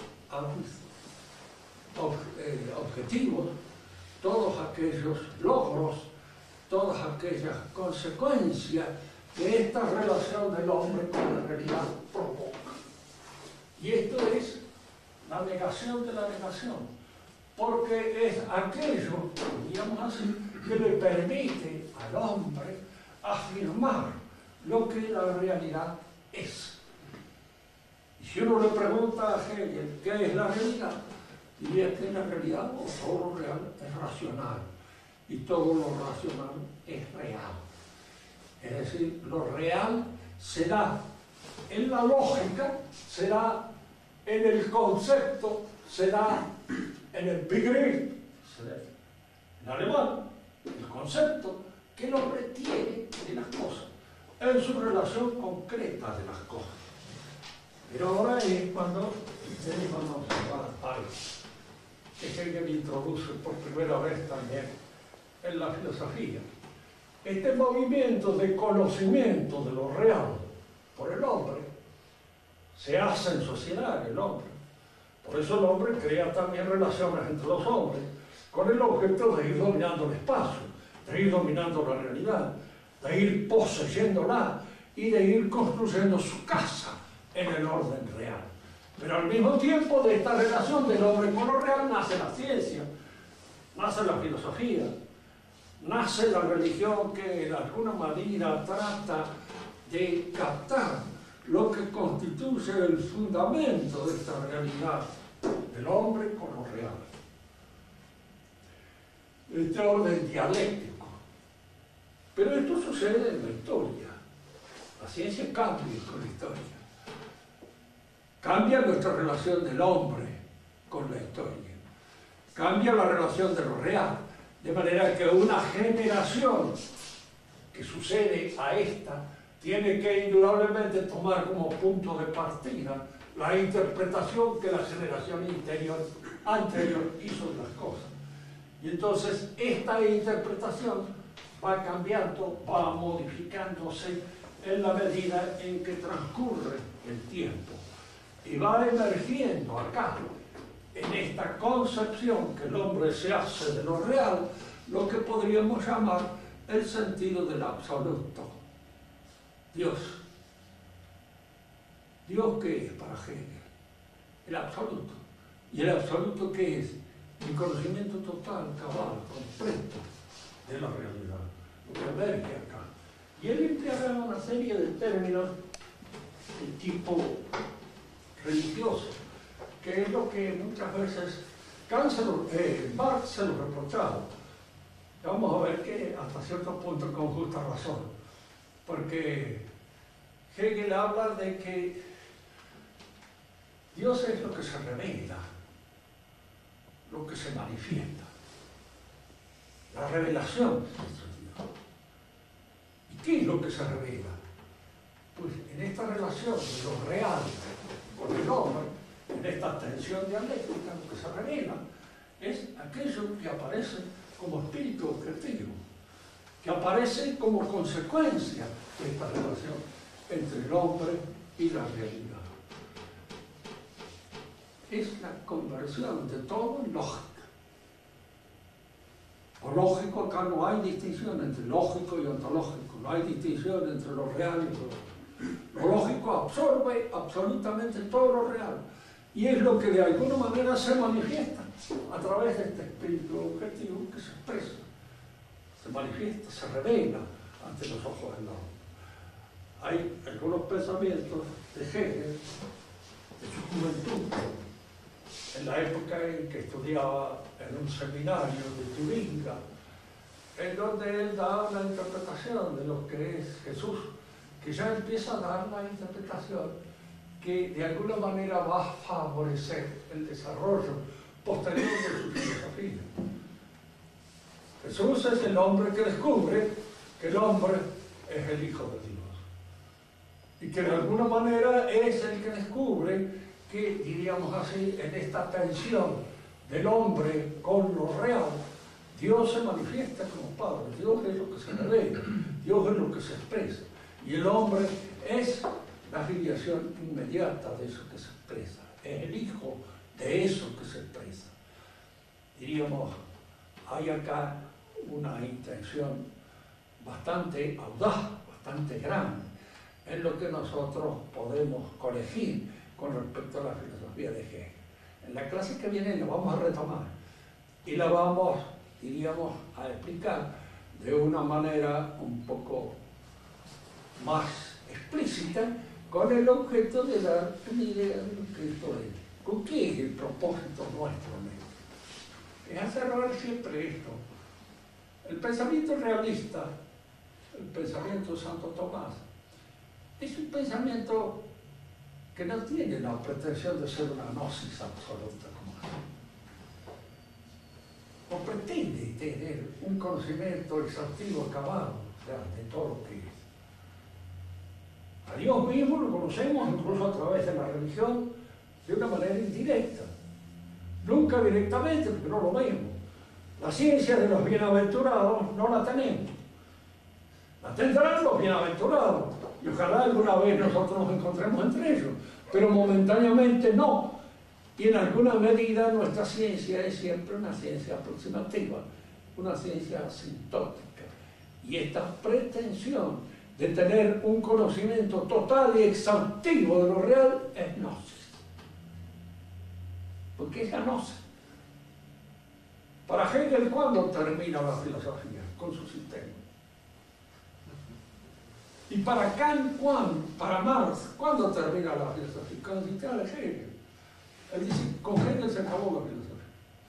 objetivos, todos aquellos logros, todas aquellas consecuencias que esta relación del hombre con la realidad provoca. Y esto es la negación de la negación, porque es aquello, digamos así, que le permite al hombre afirmar lo que la realidad es. Y si uno le pregunta a Hegel qué es la realidad, diría que la realidad, o todo lo real, es racional, y todo lo racional es real. Es decir, lo real será en la lógica, será en el concepto, será en el Begriff, en alemán, el concepto que el hombre tiene de las cosas, en su relación concreta de las cosas. Pero ahora es cuando tenemos a observar algo que Hegel introduce por primera vez también en la filosofía. Este movimiento de conocimiento de lo real por el hombre se hace en sociedad, el hombre. Por eso el hombre crea también relaciones entre los hombres, con el objeto de ir dominando el espacio, de ir dominando la realidad, de ir poseyéndola y de ir construyendo su casa en el orden real. Pero al mismo tiempo de esta relación del hombre con lo real nace la ciencia, nace la filosofía, nace la religión que de alguna manera trata de captar lo que constituye el fundamento de esta realidad del hombre con lo real. Este orden dialéctico. Pero esto sucede en la historia. La ciencia cambia con la historia. Cambia nuestra relación del hombre con la historia. cambia la relación de lo real, de manera que una generación que sucede a esta tiene que indudablemente tomar como punto de partida la interpretación que la generación anterior hizo de las cosas. Y entonces esta interpretación va cambiando, va modificándose en la medida en que transcurre el tiempo y va emergiendo acá, en esta concepción que el hombre se hace de lo real, lo que podríamos llamar el sentido del absoluto. Dios. ¿Dios qué es para Hegel? El absoluto. ¿Y el absoluto qué es? El conocimiento total, cabal, completo de la realidad, lo que emerge acá. Y él empleará una serie de términos de tipo religioso, que es lo que muchas veces Marx se lo reprochaba. Vamos a ver que hasta cierto punto con justa razón, porque Hegel habla de que Dios es lo que se revela, lo que se manifiesta, la revelación de Dios. ¿Y qué es lo que se revela? Pues en esta relación de lo real con el hombre, en esta tensión dialéctica, lo que se revela es aquello que aparece como espíritu objetivo, que aparece como consecuencia de esta relación entre el hombre y la realidad. Es la conversión de todo en lógica. Lo lógico, acá no hay distinción entre lógico y ontológico, no hay distinción entre lo real y lo lógico absorbe absolutamente todo lo real y es lo que de alguna manera se manifiesta a través de este espíritu objetivo que se expresa, se manifiesta, se revela ante los ojos del hombre. Hay algunos pensamientos de Hegel, de su juventud, en la época en que estudiaba en un seminario de Turinga, en donde él da una interpretación de lo que es Jesús, que ya empieza a dar la interpretación que de alguna manera va a favorecer el desarrollo posterior de su filosofía. Jesús es el hombre que descubre que el hombre es el Hijo de Dios y que de alguna manera es el que descubre que, diríamos así, en esta tensión del hombre con lo real, Dios se manifiesta como Padre, Dios es lo que se revela, Dios es lo que se expresa, y el hombre es la filiación inmediata de eso que se expresa, es el hijo de eso que se expresa. Diríamos, hay acá una intención bastante audaz, bastante grande, en lo que nosotros podemos corregir con respecto a la filosofía de Hegel. En la clase que viene la vamos a retomar y la vamos, diríamos, a explicar de una manera un poco más explícita con el objeto de dar una idea de lo que esto es. ¿Con qué es el propósito nuestro en esto? Es hacer ver siempre esto. El pensamiento realista, el pensamiento de Santo Tomás, es un pensamiento que no tiene la pretensión de ser una gnosis absoluta como así. O pretende tener un conocimiento exhaustivo, acabado, o sea, de todo lo que es. A Dios mismo lo conocemos incluso a través de la religión de una manera indirecta. Nunca directamente, porque no lo vemos. La ciencia de los bienaventurados no la tenemos. La tendrán los bienaventurados. Y ojalá alguna vez nosotros nos encontremos entre ellos. Pero momentáneamente no. Y en alguna medida nuestra ciencia es siempre una ciencia aproximativa, una ciencia asintótica. Y esta pretensión de tener un conocimiento total y exhaustivo de lo real es gnosis. Porque es la gnosis. Para Hegel, ¿cuándo termina la filosofía? Con su sistema. Y para Kant, ¿cuándo? Para Marx, ¿cuándo termina la filosofía? Con el sistema de Hegel. Él dice, con Hegel se acabó la filosofía.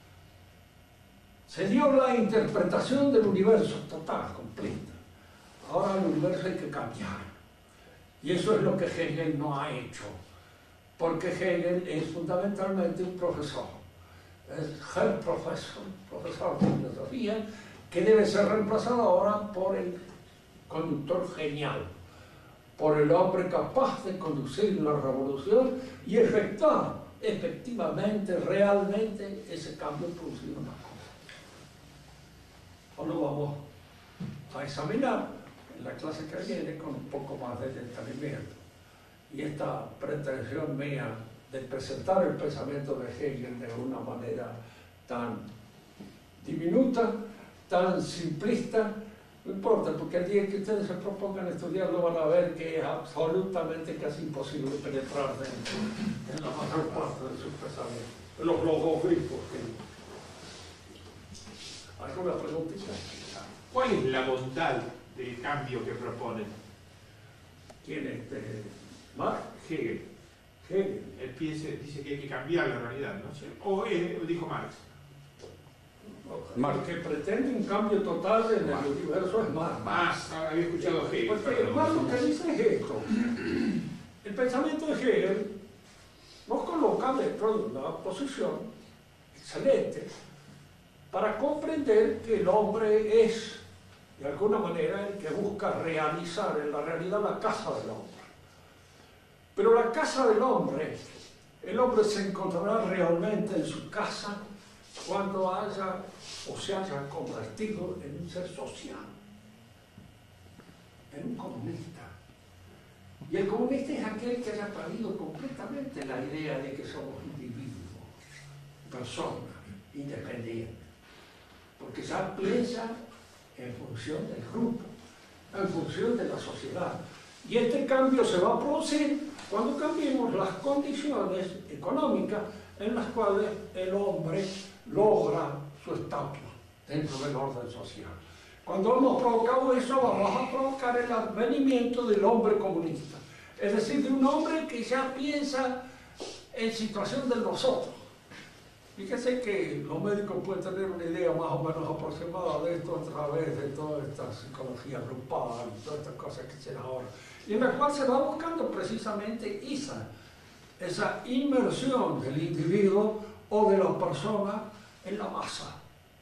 Se dio la interpretación del universo total, completa. Ahora el universo hay que cambiar. Y eso es lo que Hegel no ha hecho. Porque Hegel es fundamentalmente un profesor. es Herr Professor, profesor de filosofía, que debe ser reemplazado ahora por el conductor genial, por el hombre capaz de conducir la revolución y efectuar efectivamente, realmente, ese cambio producido en la cosa. Ahora lo vamos a examinar en la clase que viene con un poco más de detenimiento. Y esta pretensión mía de presentar el pensamiento de Hegel de una manera tan diminuta, tan simplista, no importa, porque el día que ustedes se propongan estudiarlo van a ver que es absolutamente casi imposible penetrar en la mayor parte de sus pensamientos, de los logogrifos. ¿Alguna preguntita? ¿Cuál es la bondad del cambio que proponen? ¿Quién es? ¿Marx? Hegel. Hegel. Él dice que hay que cambiar la realidad, ¿no? O dijo Marx. Marx, que pretende un cambio total en el universo, es Marx. Más, había escuchado Hegel. Porque Marx lo que dice es esto. El pensamiento de Hegel nos coloca dentro de una posición excelente para comprender que el hombre es, de alguna manera, el que busca realizar en la realidad la casa del hombre. Pero la casa del hombre, el hombre se encontrará realmente en su casa cuando haya o se haya convertido en un ser social, en un comunista. Y el comunista es aquel que haya perdido completamente la idea de que somos individuos, personas independientes, porque ya piensa en función del grupo, en función de la sociedad. Y este cambio se va a producir cuando cambiemos las condiciones económicas en las cuales el hombre logra su estatus dentro del orden social. Cuando hemos provocado eso, vamos a provocar el advenimiento del hombre comunista, es decir, de un hombre que ya piensa en situación de nosotros. Fíjese que los médicos pueden tener una idea más o menos aproximada de esto a través de toda esta psicología grupal, todas estas cosas que se dan ahora, y en la cual se va buscando precisamente esa inmersión del individuo o de la persona en la masa.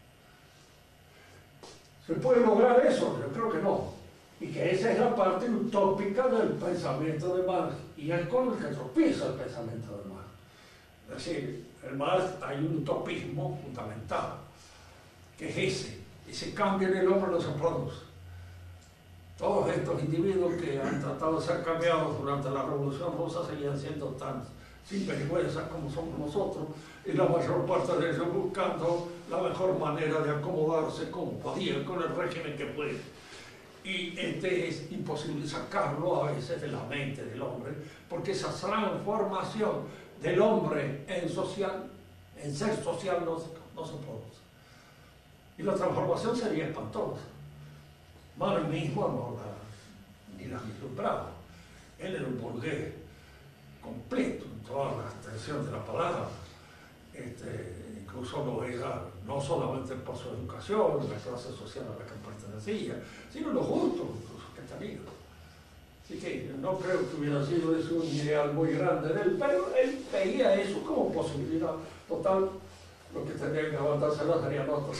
¿Se puede lograr eso? Yo creo que no. Y que esa es la parte utópica del pensamiento de Marx, y es con el que tropieza el pensamiento de Marx. Es decir, en Marx hay un utopismo fundamental, que es ese cambio en el hombre no se produce. Todos estos individuos que han tratado de ser cambiados durante la Revolución Rusa seguían siendo tan sinvergüenzas como somos nosotros, y la mayor parte de ellos buscando la mejor manera de acomodarse como podían con el régimen que pueden. Y es imposible sacarlo a veces de la mente del hombre, porque esa transformación del hombre en ser social no se produce. Y la transformación sería espantosa. Marx mismo ni la vislumbraba. Él era un burgués completo en toda la extensión de la palabra. Incluso lo era no solamente por su educación, la clase social a la que pertenecía, sino los gustos que tenía. Así que no creo que hubiera sido eso un ideal muy grande de él, pero él veía eso como posibilidad total. Lo que tendría que aguantárselo serían otros.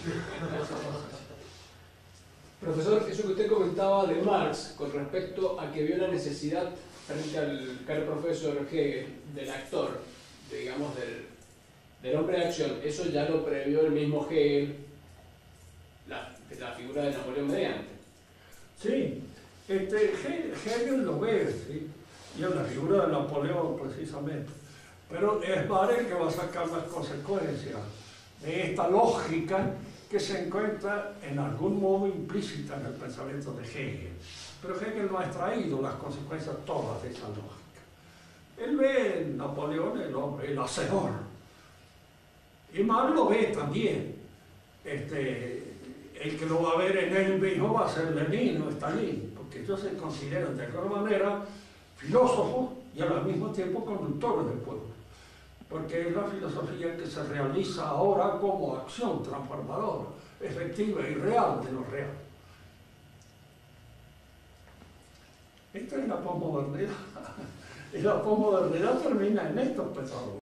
Profesor, eso que usted comentaba de Marx con respecto a que vio la necesidad frente al profesor Hegel del actor, digamos del hombre de acción, eso ya lo previó el mismo Hegel, la figura de Napoleón mediante. Sí, Hegel lo ve, ¿sí? Y en la figura de Napoleón precisamente, pero es Marx el que va a sacar las consecuencias de esta lógica que se encuentra en algún modo implícita en el pensamiento de Hegel. Pero Hegel no ha extraído las consecuencias todas de esa lógica. Él ve en Napoleón el hombre, el hacedor. Y Marx lo ve también. El que lo va a ver en él mismo va a ser Lenin o Stalin, porque ellos se consideran de alguna manera filósofos y al mismo tiempo conductores del pueblo. Porque es la filosofía que se realiza ahora como acción transformadora, efectiva y real de lo real. Esta es la posmodernidad. Y la posmodernidad termina en estos pensadores.